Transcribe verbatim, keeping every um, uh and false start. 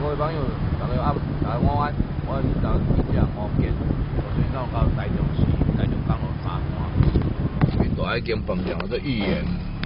位朋友，大家暗，大家午安，我是台记者吴健，我最近到到台中市，台中港路三段，因大迄间饭店叫做芋圆。